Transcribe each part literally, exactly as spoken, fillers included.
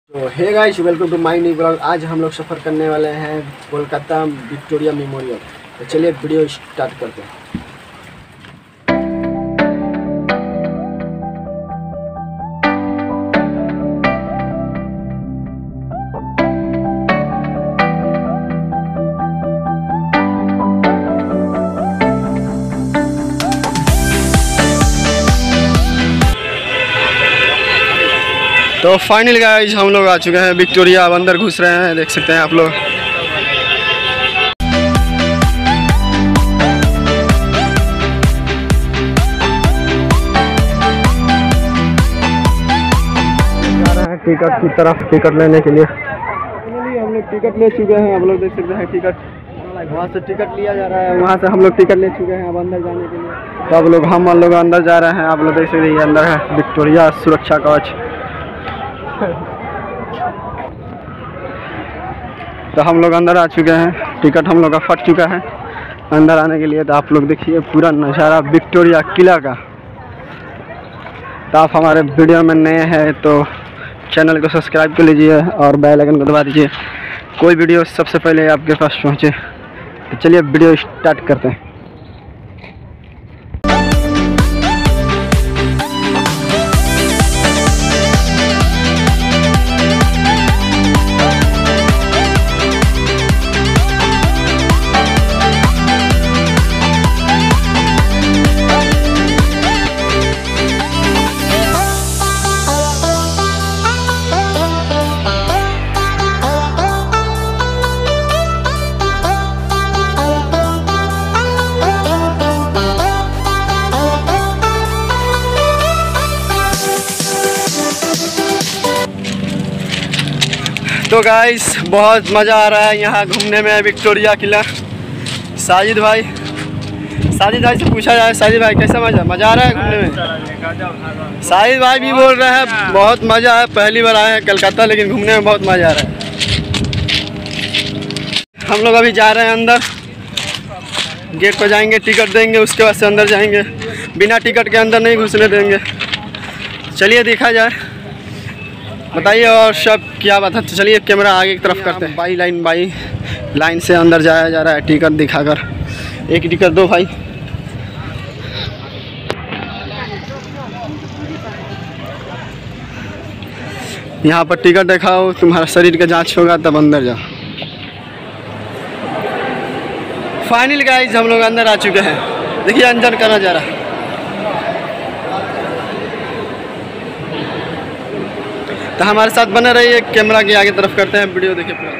तो hey guys, welcome to my new blog. आज हम लोग सफ़र करने वाले हैं कोलकाता विक्टोरिया मेमोरियल। तो चलिए वीडियो स्टार्ट करते हैं। तो फाइनल गाइस हम लोग आ चुके हैं विक्टोरिया। अब अंदर घुस रहे हैं, देख सकते हैं आप लोग। जा रहे हैं टिकट की तरफ, टिकट लेने के लिए। फाइनली हम लोग टिकट ले चुके हैं। आप लोग देख सकते हैं टिकट वहाँ से टिकट लिया जा रहा है, वहाँ से हम लोग टिकट ले चुके हैं अब अंदर जाने के लिए। तो अब लोग हम लोग अंदर जा रहे हैं। आप लोग देख सकते हैं ये अंदर है विक्टोरिया सुरक्षा कवच। तो हम लोग अंदर आ चुके हैं, टिकट हम लोग का फट चुका है अंदर आने के लिए। तो आप लोग देखिए पूरा नज़ारा विक्टोरिया किला का। तो आप हमारे वीडियो में नए हैं तो चैनल को सब्सक्राइब कर लीजिए और बेल आइकन को दबा दीजिए, कोई वीडियो सबसे पहले आपके पास पहुंचे। तो चलिए वीडियो स्टार्ट करते हैं। तो गाइस बहुत मज़ा आ रहा है यहाँ घूमने में विक्टोरिया किला। साजिद भाई साजिद भाई से पूछा जाए, साजिद भाई कैसा मज़ा मज़ा आ रहा है घूमने में? साजिद भाई भी बोल रहे हैं बहुत मज़ा है, पहली बार आए हैं कलकत्ता लेकिन घूमने में बहुत मज़ा आ रहा है। हम लोग अभी जा रहे हैं अंदर, गेट पर जाएंगे, टिकट देंगे, उसके बाद से अंदर जाएंगे। बिना टिकट के अंदर नहीं घुसने देंगे। चलिए देखा जाए, बताइए और सब क्या बात है। तो चलिए कैमरा आगे की तरफ करते हैं। बाई लाइन बाई लाइन से अंदर जाया जा रहा है, टिकट दिखाकर। एक टिकट दो भाई। यहाँ पर टिकट दिखाओ, तुम्हारा शरीर का जांच होगा तब अंदर जाओ। फाइनल गाइस हम लोग अंदर आ चुके हैं। देखिए अंदर का नज़ारा। तो हमारे साथ बने रहिए, कैमरा की आगे तरफ करते हैं वीडियो, देखिए पूरा।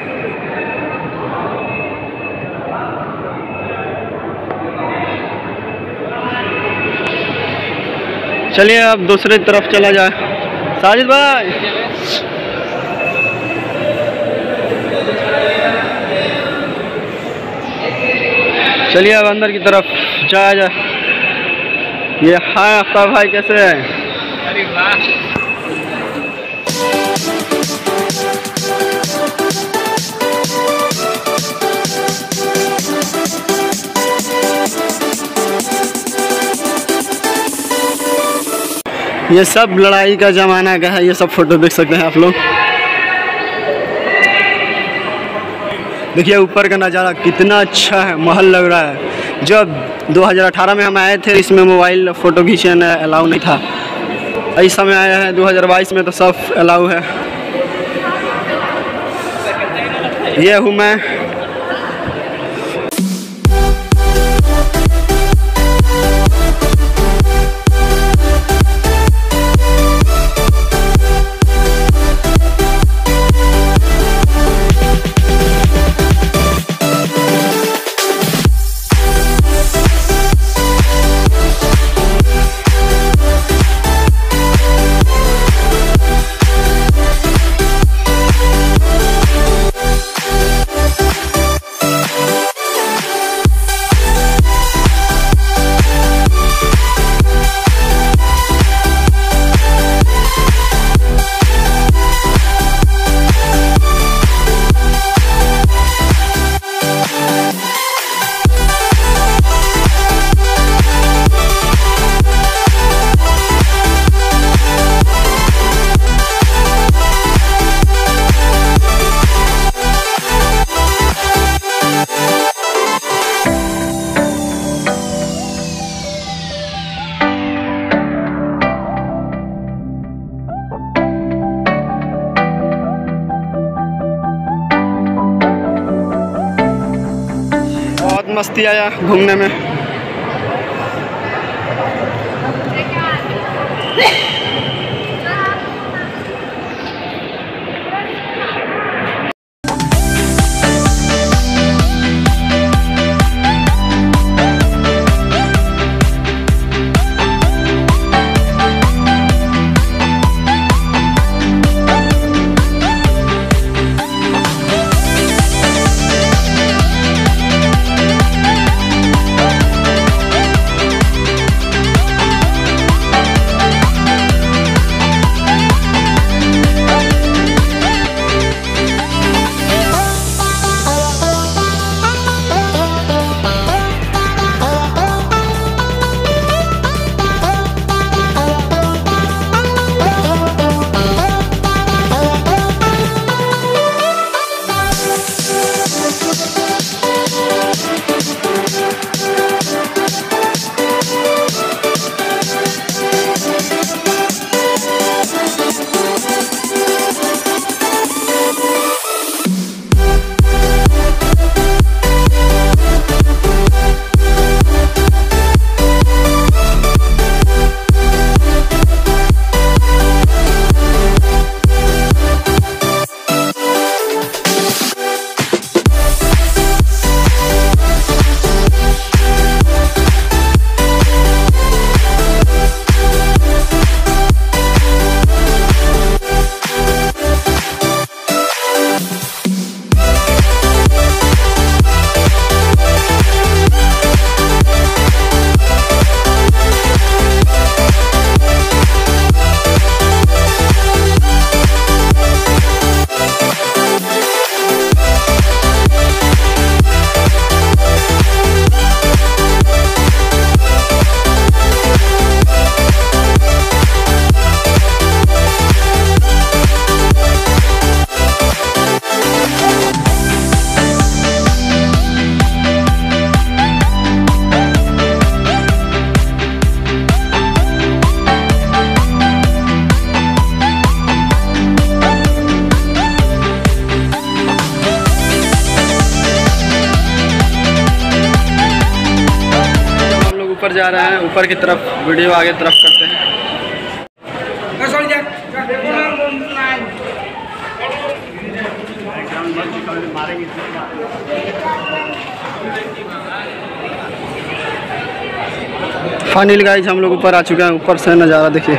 चलिए अब दूसरी तरफ चला जाए। साजिद भाई चलिए अब अंदर की तरफ जाया जाए। ये हाय आफ्ताब भाई, कैसे हैं? अरे वाह। ये सब लड़ाई का ज़माना का है, ये सब फोटो देख सकते हैं आप लोग। देखिए ऊपर का नज़ारा कितना अच्छा है, महल लग रहा है। जब दो हज़ार अठारह में हम आए थे इसमें मोबाइल फ़ोटो खींचना अलाउ नहीं था। इस समय आया है दो हज़ार बाईस में तो सब अलाउ है। ये हूँ मैं। मस्ती आया घूमने में। ऊपर जा रहे हैं, ऊपर की तरफ वीडियो आगे तरफ करते हैं। फाइनली गाइस हम लोग ऊपर आ चुके हैं। ऊपर से नज़ारा देखिए।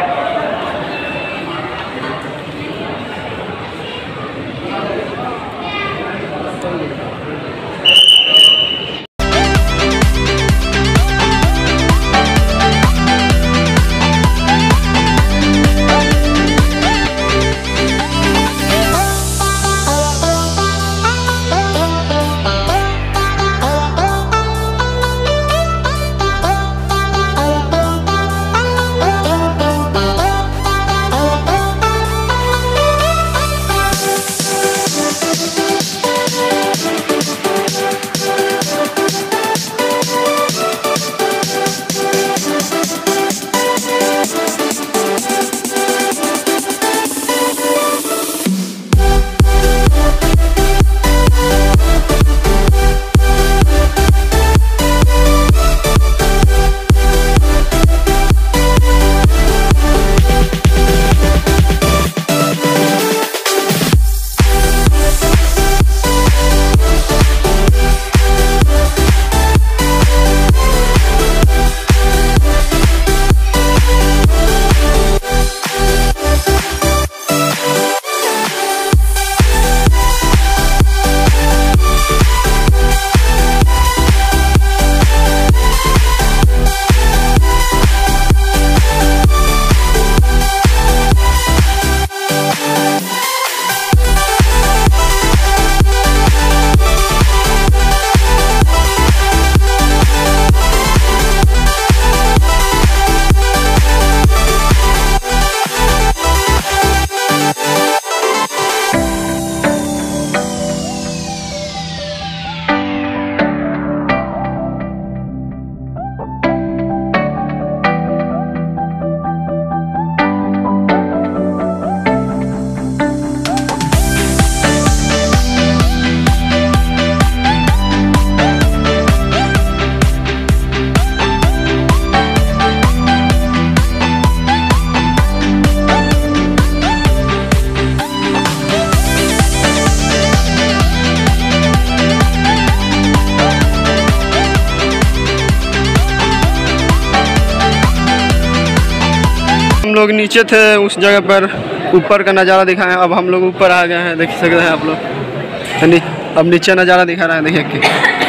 लोग नीचे थे उस जगह पर, ऊपर का नज़ारा दिखाएं। अब हम लोग ऊपर आ गए हैं, देख सकते हैं आप लोग। अब नीचे नज़ारा दिखा रहा है, देखिए कि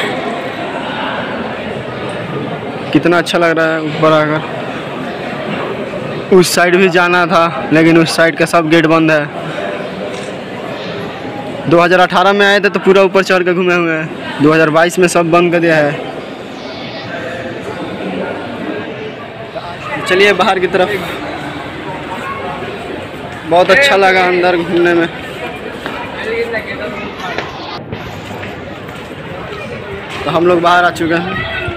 कितना अच्छा लग रहा है ऊपर आकर। उस साइड भी जाना था लेकिन उस साइड का सब गेट बंद है। दो हज़ार अठारह में आए थे तो पूरा ऊपर चढ़ के घूमे हुए हैं, दो हज़ार बाईस में सब बंद कर दिया है। चलिए बाहर की तरफ। बहुत अच्छा लगा अंदर घूमने में। तो हम लोग बाहर आ चुके हैं,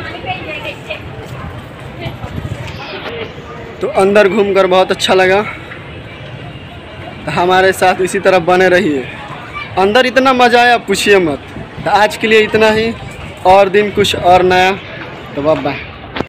तो अंदर घूमकर बहुत अच्छा लगा। तो हमारे साथ इसी तरह बने रहिए। अंदर इतना मज़ा आया पूछिए मत। तो आज के लिए इतना ही, और दिन कुछ और नया। तो बाय बाय।